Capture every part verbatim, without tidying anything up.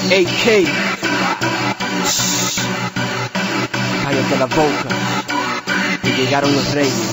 A K. Cállate la boca, que llegaron los reyes.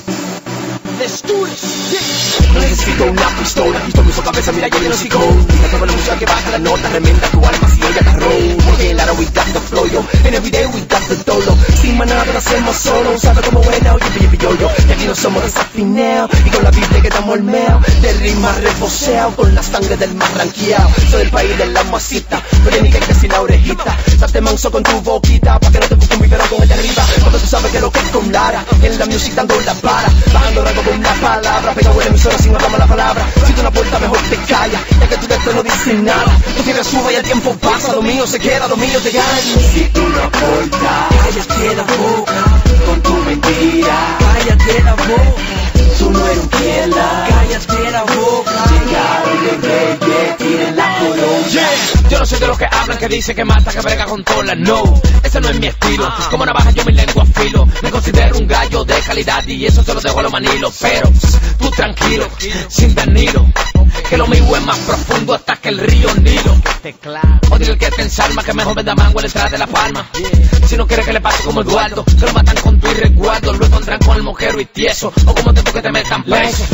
No necesito una pistola, pistola en su cabeza, mira yo no soy cold. Mira toda la música que baja la nota, remenda tu alma si ella te roll. Porque en Lara we got the flow, yo, en every day we got the dolo. Sin manada lo hacemos solo, sabe cómo buena, oye, pipi, yo, yo. Y aquí no somos desafinados, y con la Biblia que damos el meo. De rima reboceado, con la sangre del más ranqueado. Soy del país de la masita, no tiene ni que casi la orejita. Date manso con tu boquita, pa' que no te busquen mi pero con el de arriba. Cuando tú sabes que lo que es con Lara, en la music dando la para, bajando rango con una palabra, pega buena emisora sin otra mala palabra. Si tú una puerta mejor te calla, ya que tú de esto no dices nada. Tu fiebre sube y el tiempo pasa, lo mío se queda, lo mío te gana. Si tú no aportas, cállate la boca con tu mentira. Cállate la boca, tú no eres un kiela. Cállate la boca, llegaron los reyes, tienen la corona. Yeah. Yo no soy de los que hablan, que dicen que mata, que brega con tola. No, ese no es mi estilo. Como navaja yo mi lengua afilo. Me considero un gallo de calidad y eso se lo dejo a los manilos. Pero tú tranquilo, sin Danilo, que lo mío es más profundo hasta que el río Nilo. O dile el que te ensalma, que mejor venda mango en la entrada de La Palma. Si no quiere que le pase como Eduardo, que lo matan con tu irreguardo, lo encuentran con el mojero y tieso, o como tengo que te metan preso.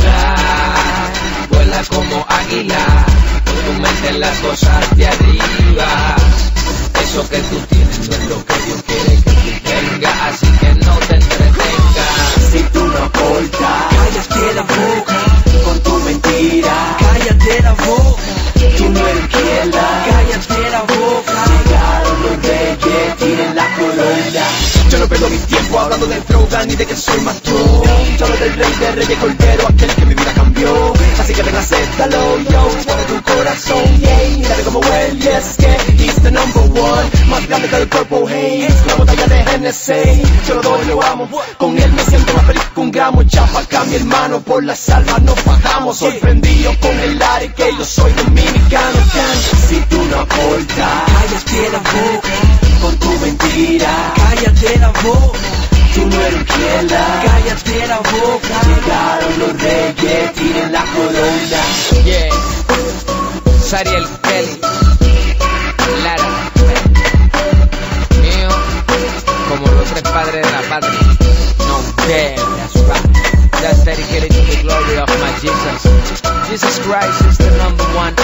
Vuela como águila, con tu mente en las cosas de arriba. Eso que tú tienes no es lo que Dios quiere que tú tengas, así que no te entretengas. Si tú no aportas, cállate la boca con tu mentira. Cállate la boca, tú no eres kiela. Cállate la boca, llegaron los reyes, tienen la corona. Yo no pierdo mi tiempo hablando del throwdown ni de que soy más yo. Yo hablo del rey, del rey cordero, aquel que mi vida cambió. Así que ven, acéptalo, yo, suave tu corazón, yeah. Dale como well, yes, que he's the number one. Más grande que el Purple Haze, la botella de Hennessy. Yo lo doy, lo amo, con él me siento más feliz que un gramo. Chapa acá mi hermano, por las almas nos bajamos. Sorprendido con el aire que yo soy dominicano. Si tú no aportas, cállate la boca con tu mentira. Cállate la boca, tú no eres kiela. Cállate la boca, llegaron los reyes, tienen la corona. Yeah, Sariel Kelly, Lara, mío, como los tres padres de la patria. No dare, that's right. That's dedicated to the glory of my Jesus. Jesus Christ is the number one.